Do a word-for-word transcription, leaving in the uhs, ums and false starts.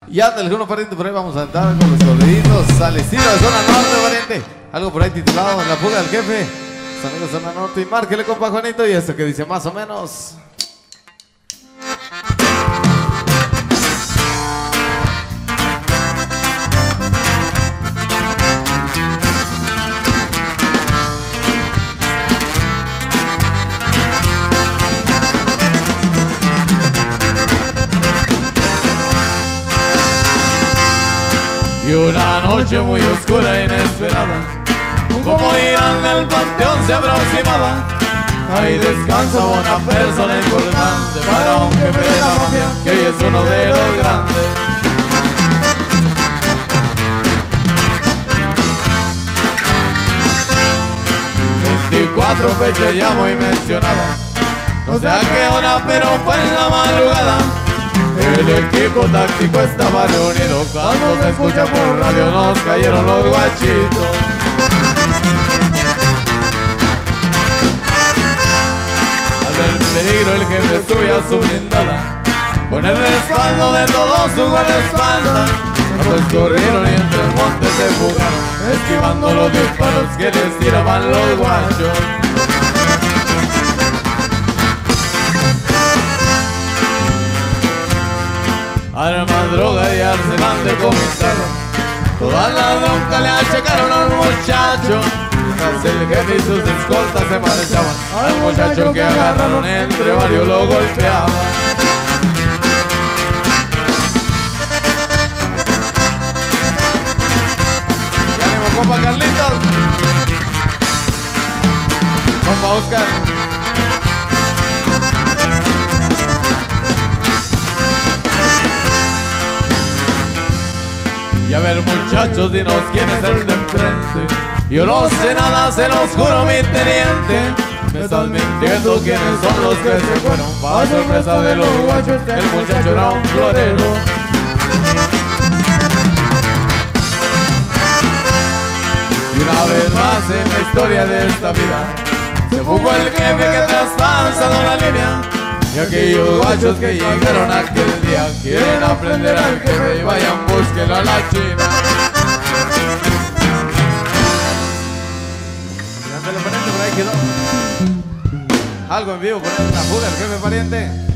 Ya de alguno pariente por ahí vamos a entrar con los corriditos al estilo de Zona Norte, pariente. Algo por ahí titulado La Fuga del Jefe. Los amigos de Zona Norte y márquele, compa Juanito. Y esto que dice más o menos. Y una noche muy oscura e inesperada, como irán del panteón se aproximaba. Ahí descansa una persona importante para un jefe de la mafia que hoy es uno de los grandes. veinticuatro fechas ya muy mencionadas, no sé a qué hora pero fue en la madrugada. El equipo táctico estaba reunido, cuando se escucha por radio nos cayeron los guachitos. Al ver peligro el jefe subió a su blindada, con el respaldo de todos sus guardaespaldas. Pues corrieron y entre el monte se fugaron, esquivando los disparos que les tiraban los guachos. Armas, droga y arsenal decomisaron, toda la bronca le achacaron al muchacho. Mientras el jefe y sus escoltas se marchaban, al muchacho que agarraron entre varios lo golpeaban. Ya ánimo, compa Carlitos. Compa Oscar. Y a ver muchachos, dinos quién es el de enfrente. Yo no sé nada, se los juro mi teniente. Me están mintiendo quiénes son los que se fueron. Para sorpresa de los guachos, el muchacho era un florero. Y una vez más en la historia de esta vida se fugó el jefe que traspasado la línea. Y aquellos guachos que llegaron aquel día quieren aprender al jefe y vayan búsquenlo a la China. Por ahí quedó. Algo en vivo, poner La Fuga del Jefe, pariente.